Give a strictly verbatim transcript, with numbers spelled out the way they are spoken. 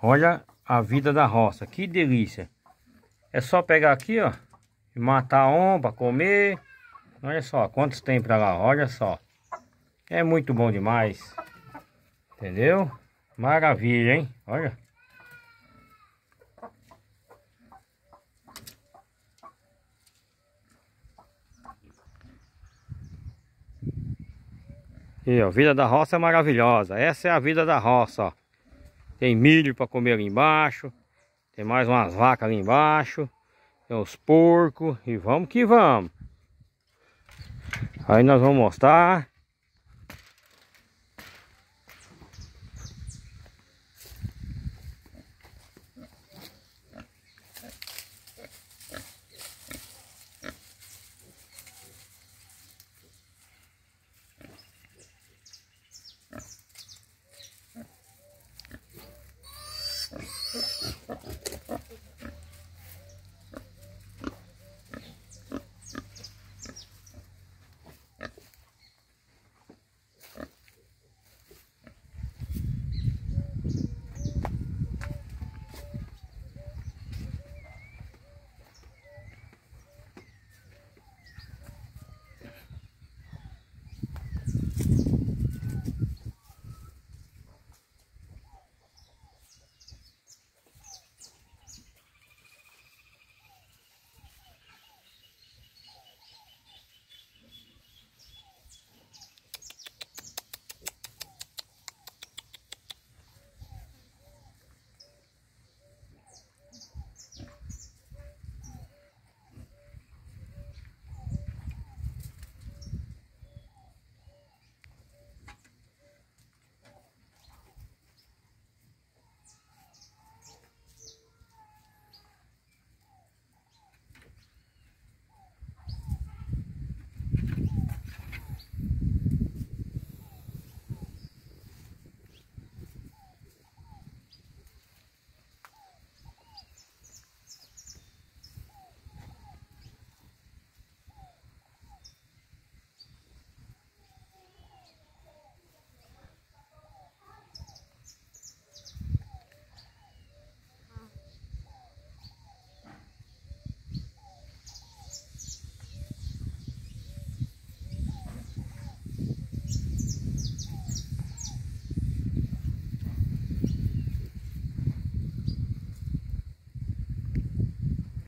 Olha a vida da roça, que delícia. É só pegar aqui, ó, e matar a onça, comer. Olha só quantos tem pra lá, olha só. É muito bom demais. Entendeu? Maravilha, hein? Olha. E ó, a vida da roça é maravilhosa. Essa é a vida da roça, ó. Tem milho para comer ali embaixo. Tem mais umas vacas ali embaixo. Tem os porcos. E vamos que vamos. Aí nós vamos mostrar